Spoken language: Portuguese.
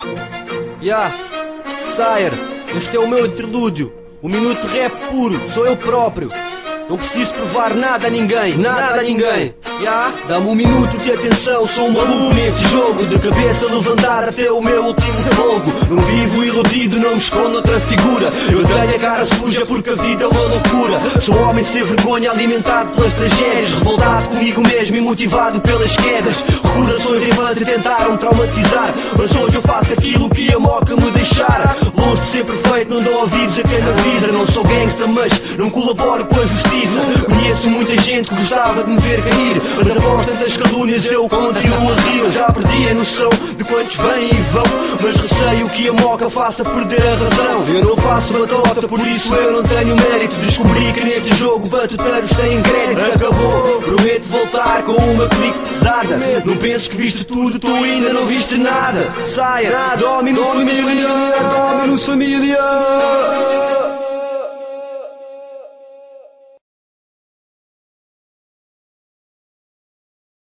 Sire, este é o meu interlúdio. O minuto de rap puro, sou eu próprio. Não preciso provar nada a ninguém, nada a ninguém. Dá-me um minuto de atenção, sou um maluco neste jogo. De cabeça levantar até o meu último fogo. Não vivo iludido, não me escondo outra figura. Eu tenho a cara suja porque a vida é uma loucura. Sou homem sem vergonha, alimentado pelas tragédias. Revoltado comigo mesmo e motivado pelas quedas. Recordações de infância tentaram traumatizar, mas hoje eu faço aquilo que a moca me deixara. Longe de ser perfeito, não dou ouvidos a quem me avisa. Não sou gangsta, mas não colaboro com a justiça. Conheço muita gente que gostava de me ver cair, mas após tantas calúnias eu continuo a rir. Eu já perdi a noção de quantos vêm e vão, mas receio que a moca faça perder a razão. Eu não faço batota, por isso eu não tenho mérito. Descobri que neste jogo batuteiros têm crédito. Acabou, prometo voltar com uma clique pesada. Não penses que viste tudo, tu ainda não viste nada. Saia, Dominus Família, Dominus Família.